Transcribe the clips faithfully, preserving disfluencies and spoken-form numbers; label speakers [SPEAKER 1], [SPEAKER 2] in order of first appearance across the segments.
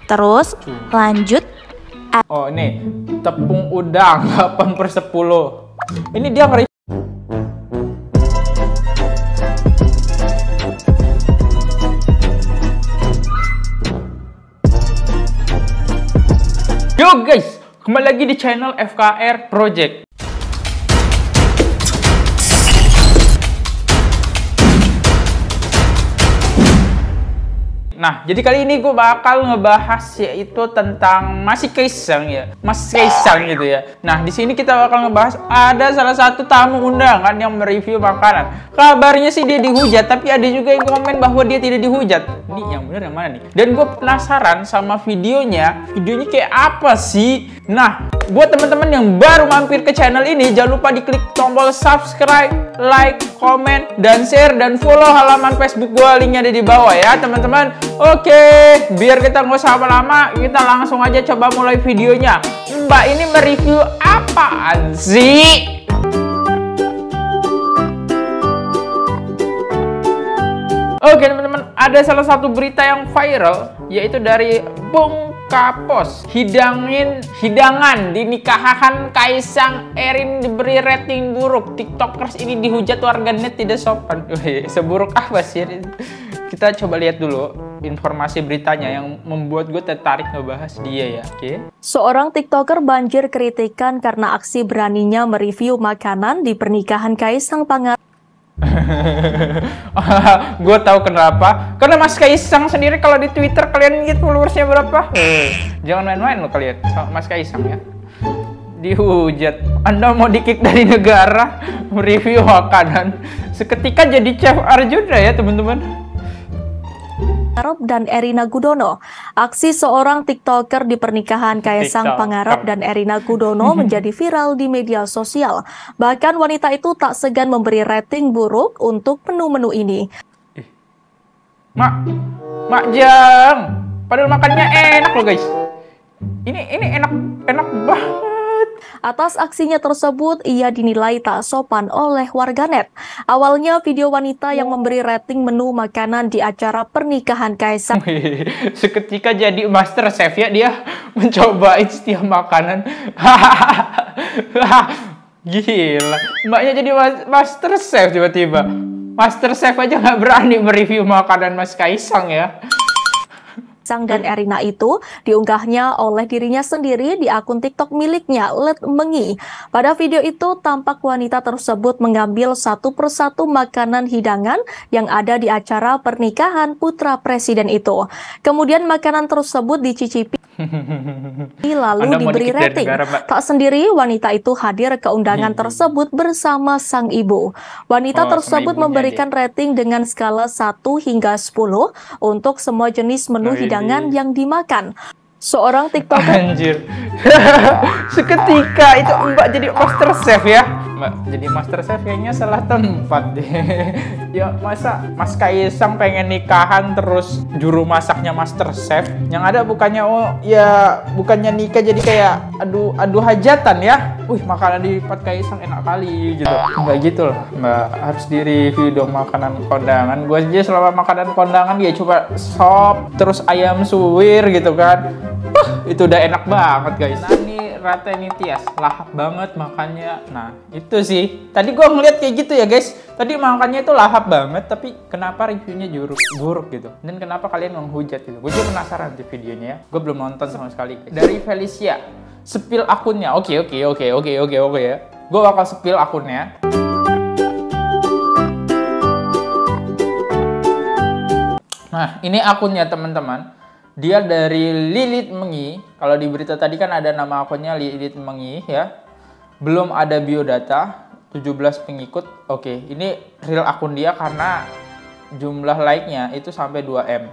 [SPEAKER 1] Terus lanjut.
[SPEAKER 2] Oh ini tepung udang delapan per sepuluh. Ini dia ngeri. Yo guys, kembali lagi di channel F K R Project. Nah, jadi kali ini gue bakal ngebahas yaitu tentang Mas Kaisang ya, Mas Kaisang gitu ya. Nah, di sini kita bakal ngebahas ada salah satu tamu undangan yang mereview makanan. Kabarnya sih dia dihujat, tapi ada juga yang komen bahwa dia tidak dihujat. Ini yang benar yang mana nih? Dan gue penasaran sama videonya. Videonya kayak apa sih? Nah, buat teman-teman yang baru mampir ke channel ini, jangan lupa diklik tombol subscribe, like, komen, dan share, dan follow halaman Facebook gue, linknya ada di bawah ya teman-teman. Oke, biar kita nggak usah lama-lama, kita langsung aja coba mulai videonya. Mbak ini mereview apaan sih? Oke teman-teman, ada salah satu berita yang viral, yaitu dari Bung Kapos. Hidangin, hidangan di nikahan Kaisang Erin diberi rating buruk. TikTokers ini dihujat warganet tidak sopan. Wih, seburuk apa sih? Kita coba lihat dulu informasi beritanya yang membuat gue tertarik ngebahas dia ya. Oke. Okay.
[SPEAKER 1] Seorang TikToker banjir kritikan karena aksi beraninya mereview makanan di pernikahan Kaisang Pangarep.
[SPEAKER 2] Gue tahu kenapa. Karena Mas Kaisang sendiri kalau di Twitter kalian lihat followersnya berapa? Jangan main-main lo kalian sama Mas Kaisang ya. Dihujat. Anda mau di-kick dari negara mereview makanan. Seketika jadi Chef Arjuna ya teman-teman.
[SPEAKER 1] Dan Erina Gudono. Aksi seorang TikToker di pernikahan Kaisang TikTok. Pangarep dan Erina Gudono menjadi viral di media sosial. Bahkan wanita itu tak segan memberi rating buruk untuk menu-menu ini.
[SPEAKER 2] Mak, Mak Jang, padahal makannya enak loh guys. Ini ini enak enak banget.
[SPEAKER 1] Atas aksinya tersebut, ia dinilai tak sopan oleh warganet. Awalnya video wanita yang memberi rating menu makanan di acara pernikahan Kaisang.
[SPEAKER 2] Seketika jadi master chef ya, dia mencobain setiap makanan. Gila, mbaknya jadi master chef tiba-tiba. Master chef aja nggak berani mereview makanan Mas Kaisang ya.
[SPEAKER 1] Kaisang dan Erina itu diunggahnya oleh dirinya sendiri di akun TikTok miliknya, Let Mengi. Pada video itu tampak wanita tersebut mengambil satu persatu makanan hidangan yang ada di acara pernikahan putra presiden itu. Kemudian makanan tersebut dicicipi lalu
[SPEAKER 2] Anda
[SPEAKER 1] diberi rating. Tak sendiri, wanita itu hadir ke undangan hmm. tersebut bersama sang ibu. Wanita oh, tersebut memberikan dia. rating dengan skala satu hingga sepuluh untuk semua jenis menu oh, hidangan ini. yang dimakan. Seorang TikToker
[SPEAKER 2] anjir. Seketika itu Mbak jadi master chef ya. Mbak jadi master chef kayaknya salah tempat deh. Ya masa Mas Kaisang pengen nikahan terus juru masaknya master chef. Yang ada bukannya oh ya bukannya nikah jadi kayak aduh aduh hajatan ya. Wih makanan di tempat Kaisang enak kali gitu. Enggak gitu loh Mbak, harus di review dong makanan kondangan. Gue aja selama makanan kondangan ya coba sop terus ayam suwir gitu kan. Uh, itu udah enak banget guys. Nah ini Rata ini Tias lahap banget makannya. Nah itu sih tadi gue ngeliat kayak gitu ya guys. Tadi makannya itu lahap banget, tapi kenapa reviewnya buruk buruk gitu. Dan kenapa kalian menghujat gitu. Gue juga penasaran di videonya ya. Gue belum nonton sama sekali guys. Dari Felicia, spill akunnya. Oke oke oke oke oke oke ya. Gue bakal spill akunnya. Nah ini akunnya teman-teman. Dia dari Lilit Mengi. Kalau di berita tadi kan ada nama akunnya Lilit Mengi ya. Belum ada biodata, tujuh belas pengikut. Oke, ini real akun dia karena jumlah like-nya itu sampai dua M.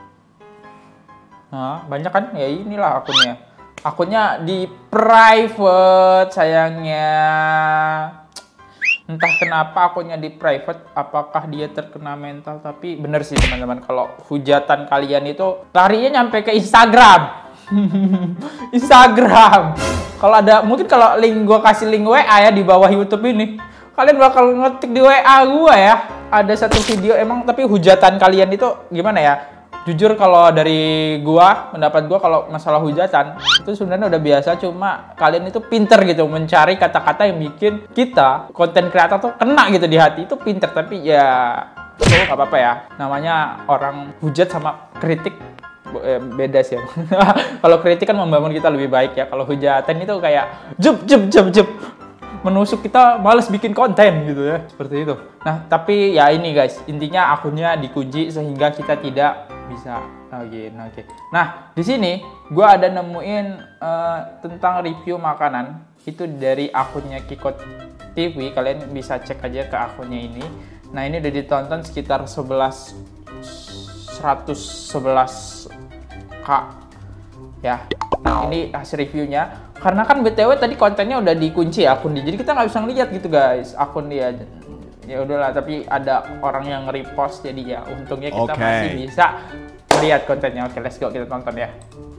[SPEAKER 2] Nah, banyak kan? Ya inilah akunnya. Akunnya di private sayangnya. Entah kenapa akunnya di private, apakah dia terkena mental, tapi bener sih teman-teman, kalau hujatan kalian itu larinya nyampe ke Instagram. Instagram. Kalau ada, mungkin kalau link gue kasih link W A ya di bawah YouTube ini, kalian bakal ngetik di W A gue ya. Ada satu video emang, tapi hujatan kalian itu gimana ya? Jujur kalau dari gua, pendapat gua kalau masalah hujatan itu sebenarnya udah biasa, cuma kalian itu pinter gitu mencari kata-kata yang bikin kita konten kreator tuh kena gitu di hati. Itu pinter, tapi ya so, nggak apa-apa ya. Namanya orang hujat sama kritik beda sih. Kalau kritik kan membangun kita lebih baik ya. Kalau hujatan itu kayak jup jup jup jup menusuk kita, males bikin konten gitu ya, seperti itu. Nah tapi ya ini guys, intinya akunnya dikunci sehingga kita tidak bisa login. Oke. Nah di sini gue ada nemuin uh, tentang review makanan itu dari akunnya Kikot T V. Kalian bisa cek aja ke akunnya ini. Nah ini udah ditonton sekitar sebelas seratus sebelas k ya. Nah ini hasil reviewnya. Karena kan B T W tadi kontennya udah dikunci ya akun dia, jadi kita nggak bisa ngeliat gitu guys akun dia. Ya udahlah, tapi ada orang yang repost, jadi ya untungnya kita okay. masih bisa lihat kontennya. Oke, let's go, kita tonton ya.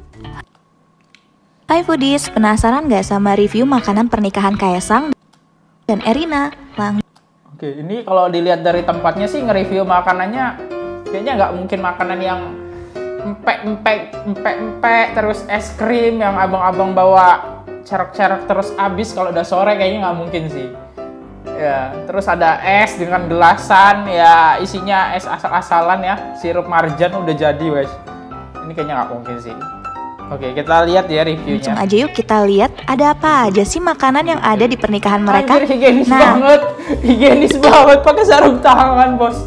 [SPEAKER 3] Hai Foodies, penasaran nggak sama review makanan pernikahan Kaesang dan Erina? Lang
[SPEAKER 2] Oke, ini kalau dilihat dari tempatnya sih nge-review makanannya kayaknya nggak mungkin makanan yang empek-empek, empek-empek, terus es krim yang abang-abang bawa cerok-cerok terus habis kalau udah sore, kayaknya nggak mungkin sih. Ya, terus ada es dengan gelasan, ya isinya es asal-asalan ya, sirup marjan udah jadi guys. Ini kayaknya nggak mungkin sih. Oke, kita lihat ya reviewnya.
[SPEAKER 3] Langsung aja yuk kita lihat ada apa aja sih makanan yang ada di pernikahan mereka.
[SPEAKER 2] Anjir, higienis
[SPEAKER 3] nah.
[SPEAKER 2] banget, higienis banget, pakai sarung tangan bos.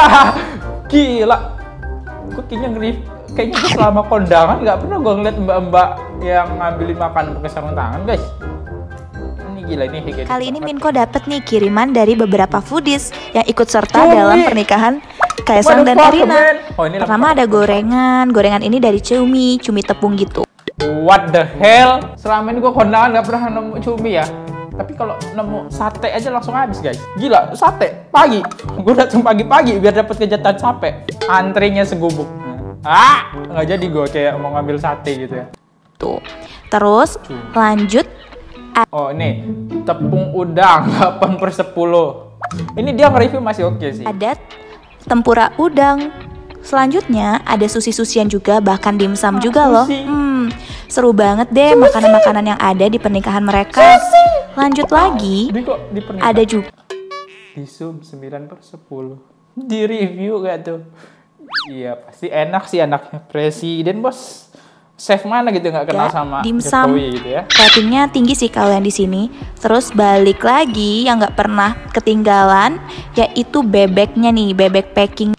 [SPEAKER 2] Gila, gue kayaknya nge kayaknya gue selama kondangan nggak pernah gue ngeliat mbak-mbak yang ngambilin makanan pakai sarung tangan guys. Ini gila, ini higienis.
[SPEAKER 3] Kali ini
[SPEAKER 2] banget.
[SPEAKER 3] Minko dapet nih kiriman dari beberapa foodies yang ikut serta Cumi. dalam pernikahan Kaesang dan Erina. Oh, pertama ada gorengan, gorengan ini dari cumi, cumi tepung gitu.
[SPEAKER 2] What the hell? Selama ini gue kondangan nggak pernah nemu cumi ya. Tapi kalau nemu sate aja langsung habis guys. Gila, sate pagi. Gue datang pagi-pagi biar dapat kejutan capek. Antrinya segubuk. Ah, nggak jadi gue kayak mau ngambil sate gitu ya.
[SPEAKER 3] Tuh. Terus cumi. lanjut.
[SPEAKER 2] Oh ini tepung udang delapan per sepuluh. Ini dia nge-review masih oke okay sih.
[SPEAKER 3] Ada tempura udang. Selanjutnya ada sushi-susian juga, bahkan dimsum ah, juga loh. Hmm, seru banget deh makanan-makanan yang ada di pernikahan mereka. Sushi. Lanjut lagi,
[SPEAKER 2] di kok, di
[SPEAKER 3] ada juga
[SPEAKER 2] dimsum sembilan per sepuluh. Di review gak tuh? Iya pasti enak sih anaknya presiden bos. Chef mana gitu nggak kenal ya, sama
[SPEAKER 3] dimsum
[SPEAKER 2] gitu ya.
[SPEAKER 3] Ratingnya tinggi sih kalau yang di sini. Terus balik lagi yang nggak pernah ketinggalan yaitu bebeknya nih, bebek packing.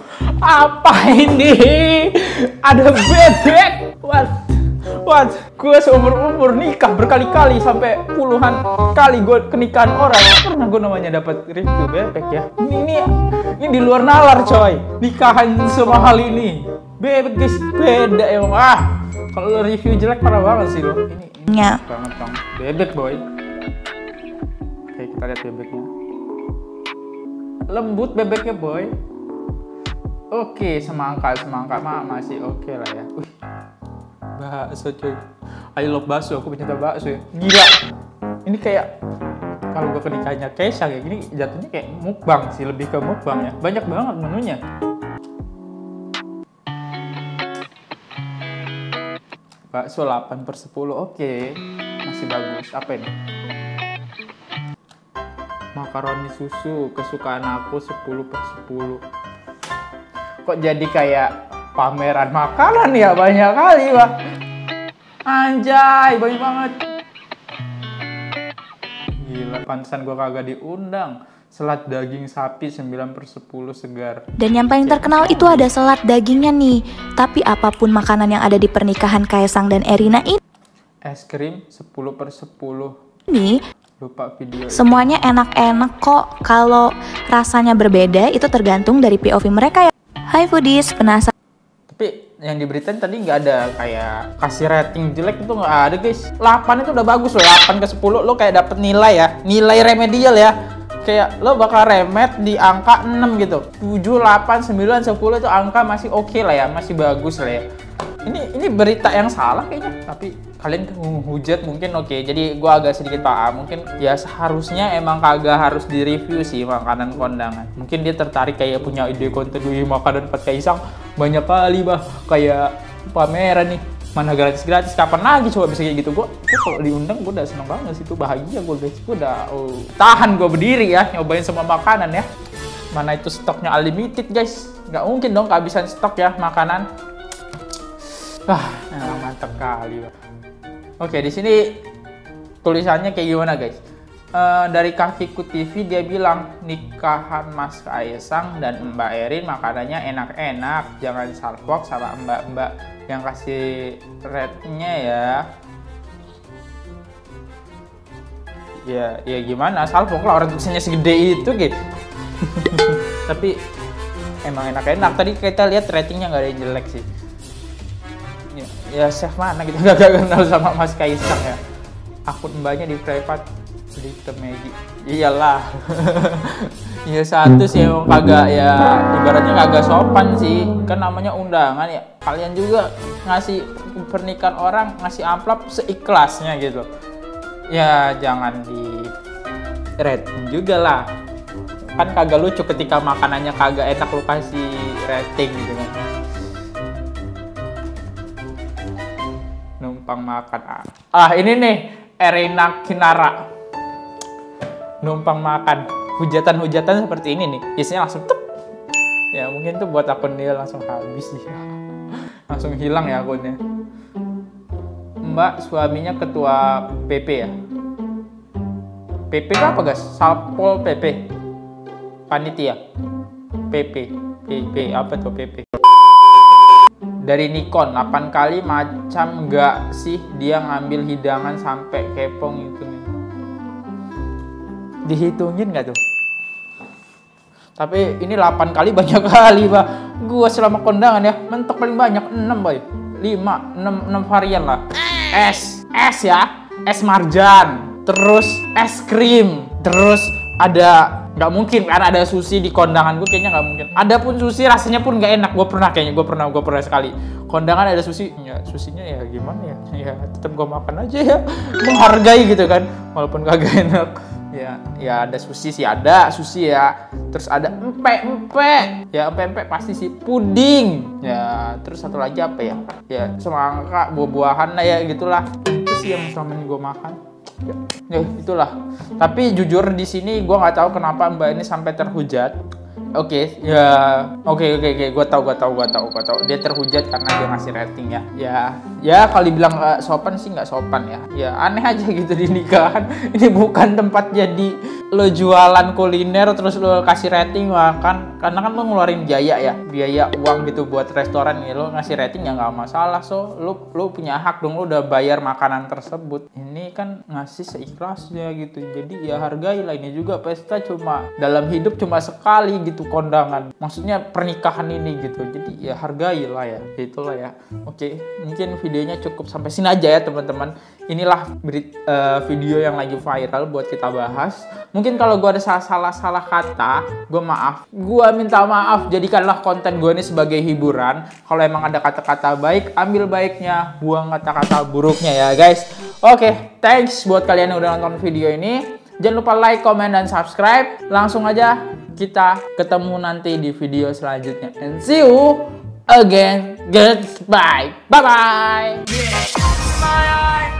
[SPEAKER 2] Apa ini? Ada bebek? What? What? Gue seumur umur nikah berkali-kali sampai puluhan kali gue kenikahan orang. Pernah gue namanya dapat review bebek ya. Ini ini, ini di luar nalar coy. Nikahan semahal ini. Bebek guys beda emang ah. Kalau review jelek parah banget sih lo. Ini, ini
[SPEAKER 3] ya.
[SPEAKER 2] banget bang. Bebek boy. Oke kita lihat bebeknya. Lembut bebeknya boy. Oke semangka semangka mah masih oke okay lah ya. Wih, bakso cuy. I love bakso. Aku pecinta bakso ya. Gila. Ini kayak kalau gue ke nikahnya Kaesang ya, gini jatuhnya kayak mukbang sih, lebih ke mukbang ya. Banyak banget menunya. Bakso delapan per sepuluh, oke, okay. Masih bagus. Apa ini? Makaroni susu, kesukaan aku sepuluh per sepuluh. Kok jadi kayak pameran makanan ya, banyak kali Pak. Anjay, banyak banget. Gila, pantesan gua kagak diundang. Selat daging sapi sembilan per sepuluh segar.
[SPEAKER 3] Dan yang paling terkenal itu ada selat dagingnya nih. Tapi apapun makanan yang ada di pernikahan Kaesang dan Erina ini,
[SPEAKER 2] es krim sepuluh per sepuluh.
[SPEAKER 3] Ini
[SPEAKER 2] lupa video.
[SPEAKER 3] Semuanya enak-enak kok. Kalau rasanya berbeda itu tergantung dari P O V mereka ya. Hai Foodies, penasaran?
[SPEAKER 2] Tapi yang diberitain tadi nggak ada kayak kasih rating jelek itu nggak ada guys. delapan itu udah bagus loh. delapan ke sepuluh lo kayak dapet nilai ya. Nilai remedial ya. Kayak lo bakal remet di angka enam gitu. tujuh, delapan, sembilan, sepuluh itu angka masih oke okay lah ya, masih bagus lah ya. ini ini berita yang salah kayaknya. Tapi kalian hujat mungkin oke. Okay. Jadi gua agak sedikit paham. Mungkin ya seharusnya emang kagak harus direview sih makanan kondangan. Mungkin dia tertarik kayak punya ide konten wih makanan tempat Kaisang banyak kali bah kayak pameran nih. Mana gratis-gratis, kapan lagi coba bisa kayak gitu. Gue kalau diundang gue udah seneng banget sih, tuh bahagia gue guys. Gue udah oh, tahan gue berdiri ya nyobain semua makanan ya. Mana itu stoknya unlimited guys, nggak mungkin dong kehabisan stok ya makanan. Wah, nah, mantap kali. Oke, di sini tulisannya kayak gimana guys? Uh, dari Kakiku T V dia bilang nikahan Mas Kaisang dan Mbak Erin makanannya enak-enak, jangan salpok sama mbak-mbak yang kasih rate-nya ya. Ya, ya gimana salpok lah orang tulisannya segede itu gitu. Tapi emang enak-enak. Tadi kita lihat ratingnya nggak ada yang jelek sih. Ya, ya chef mana gitu nggak kenal sama Mas Kaisang ya. Akun mbaknya di private di Temegi. Iyalah. Ya satu sih emang kagak ya ibaratnya kagak sopan sih. Kan namanya undangan ya. Kalian juga ngasih pernikahan orang ngasih amplop seikhlasnya gitu. Ya jangan di rating juga lah. Kan kagak lucu ketika makanannya kagak enak lu kasih rating gitu kan. Numpang makan. Ah ini nih Erina Kinara. Numpang makan. Hujatan-hujatan seperti ini nih. Biasanya langsung tup. Ya mungkin tuh buat akun dia langsung habis sih. Langsung hilang ya akunnya. Mbak suaminya ketua P P ya. P P itu apa guys? Satpol P P. Panitia. P P. P P apa tuh P P? Dari Nikon, delapan kali macam nggak sih dia ngambil hidangan sampai kepong itu. Dihitungin nggak tuh? Tapi ini delapan kali banyak kali, Pak. Gua selama kondangan ya, mentok paling banyak enam, boy. lima, enam, enam varian lah. Es, es ya, es marjan, terus es krim, terus ada nggak mungkin kan ada sushi di kondangan gue kayaknya nggak mungkin. Ada pun sushi rasanya pun nggak enak. Gue pernah kayaknya gue pernah gue pernah sekali kondangan ada sushi. Ya sushinya ya gimana ya? Ya tetap gue makan aja ya, menghargai gitu kan, walaupun kagak enak. Ya, ya ada sushi sih ada sushi ya. Terus ada empek-empek. Ya empek-empek pasti sih. Puding. Ya terus satu lagi apa ya? Ya semangka, buah-buahan lah ya gitulah. Itu sih yang selama ini gue makan. Ya, ya itulah. Tapi jujur di sini gue nggak tahu kenapa Mbak ini sampai terhujat. Oke, okay, ya, oke okay, oke okay, oke, okay. gue tahu gue tahu gue tahu gue tahu dia terhujat karena dia ngasih rating ya, ya, ya kalau dibilang uh, sopan sih nggak sopan ya, ya aneh aja gitu di nikahan. Ini bukan tempat jadi lo jualan kuliner terus lo kasih rating makan, karena kan lo ngeluarin biaya ya, biaya uang gitu buat restoran ya, lo ngasih rating ya nggak masalah, so lo lo punya hak dong, lo udah bayar makanan tersebut. Ini kan ngasih seikhlasnya gitu, jadi ya hargailah, ini juga pesta cuma dalam hidup cuma sekali gitu. Kondangan, maksudnya pernikahan ini gitu, jadi ya hargailah ya, itulah ya. Oke, mungkin videonya cukup sampai sini aja ya teman-teman. Inilah berit, uh, video yang lagi viral buat kita bahas. Mungkin kalau gue ada salah-salah kata, gue maaf, gue minta maaf. Jadikanlah konten gue ini sebagai hiburan. Kalau emang ada kata-kata baik, ambil baiknya, buang kata-kata buruknya ya guys. Oke, thanks buat kalian yang udah nonton video ini. Jangan lupa like, comment, dan subscribe. Langsung aja kita ketemu nanti di video selanjutnya. And see you again. Goodbye. Bye-bye.